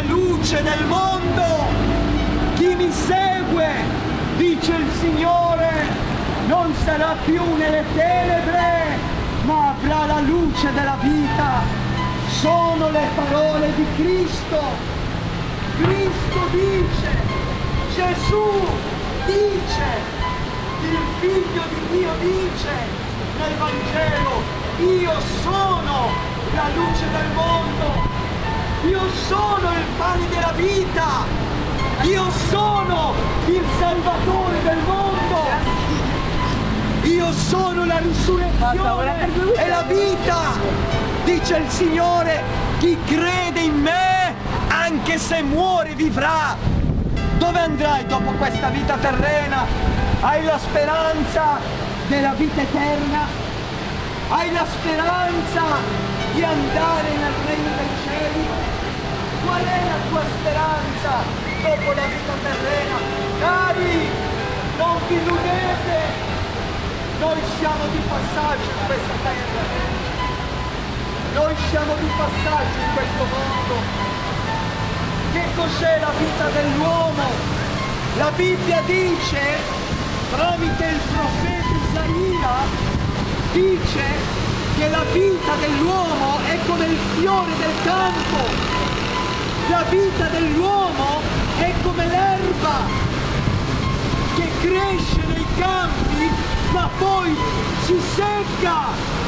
la luce del mondo. Chi mi segue, dice il Signore, non sarà più nelle tenebre, ma avrà la luce della vita. Sono le parole di Cristo. Cristo dice, Gesù dice, il Figlio di Dio dice nel Vangelo: io sono la luce del mondo, io sono il pane della vita, io sono il Salvatore del mondo, io sono la risurrezione e la vita, dice il Signore. Chi crede in me, anche se muore, vivrà. Dove andrai dopo questa vita terrena? Hai la speranza della vita eterna? Hai la speranza di andare nel regno dei cieli? Qual è la tua speranza dopo la vita terrena? Cari, non vi illudete, noi siamo di passaggio in questa terra, noi siamo di passaggio in questo mondo. Che cos'è la vita dell'uomo? La Bibbia dice, tramite il profeta Isaia, dice che la vita dell'uomo è come il fiore del campo. La vita dell'uomo è come l'erba che cresce nei campi ma poi si secca.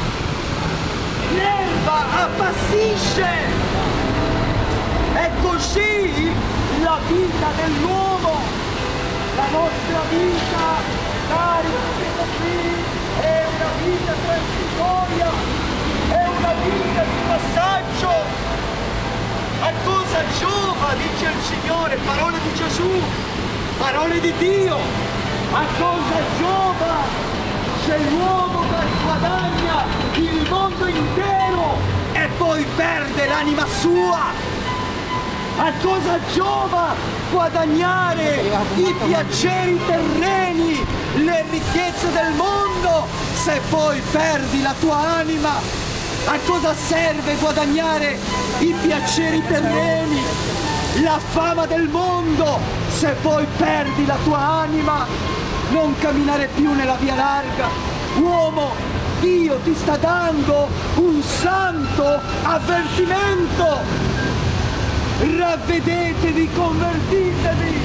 L'erba appassisce. È così la vita dell'uomo. La nostra vita, cari fratelli, è una vita transitoria, è una vita di passaggio. A cosa giova, dice il Signore, parole di Gesù, parole di Dio. A cosa giova se l'uomo guadagna il mondo intero e poi perde l'anima sua? A cosa giova guadagnare i piaceri terreni, le ricchezze del mondo, se poi perdi la tua anima? A cosa serve guadagnare i piaceri terreni, la fama del mondo, se poi perdi la tua anima? Non camminare più nella via larga. Uomo, Dio ti sta dando un santo avvertimento. Ravvedetevi, convertitevi,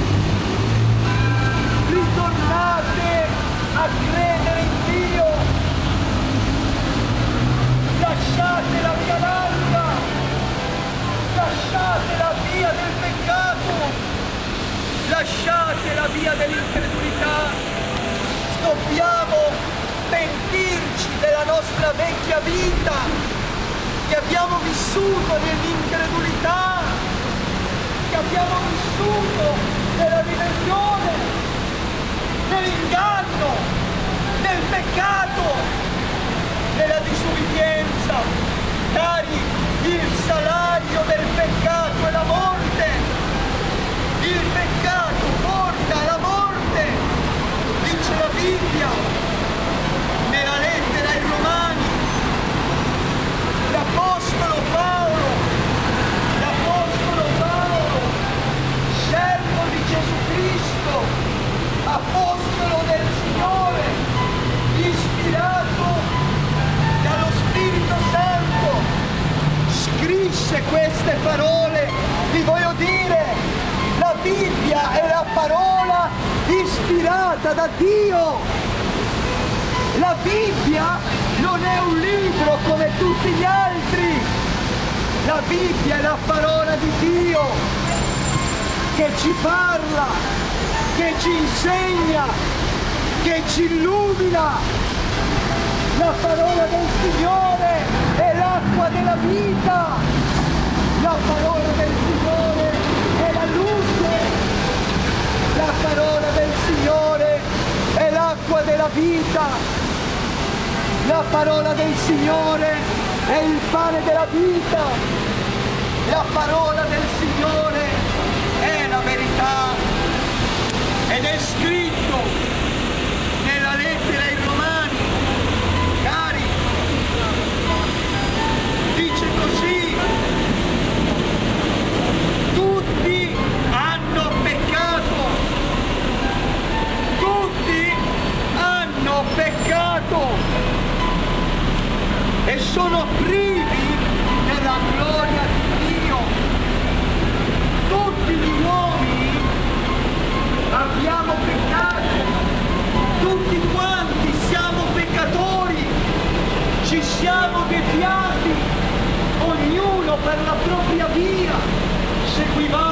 ritornate a credere in Dio, lasciate la via larga, lasciate la via del peccato, lasciate la via dell'incredulità. Dobbiamo pentirci della nostra vecchia vita che abbiamo vissuto nell'incredulità, che abbiamo vissuto nella ribellione, nell'inganno, nel peccato, nella disubbidienza. Cari, il salario del peccato è la morte. Il peccato porta alla morte, dice la Bibbia nella lettera ai Romani. L'Apostolo Paolo, servo di Gesù Cristo, apostolo del Signore, ispirato dallo Spirito Santo, scrisse queste parole. Vi voglio dire, la Bibbia è la parola ispirata da Dio. La Bibbia non è un libro come tutti gli altri. La Bibbia è la parola di Dio che ci parla, che ci insegna, che ci illumina. La parola del Signore è l'acqua della vita. La parola del Signore è la luce. La parola del Signore è l'acqua della vita. La parola del Signore è il pane della vita. La parola del Signore è la verità. Ed è scritto nella lettera ai Romani, cari, dice così: tutti seguiva